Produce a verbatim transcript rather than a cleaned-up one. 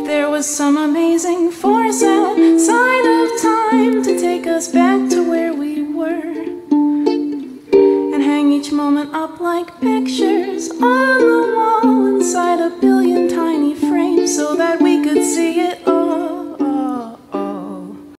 There was some amazing force outside of time to take us back to where we were, and hang each moment up like pictures on the wall inside a billion times.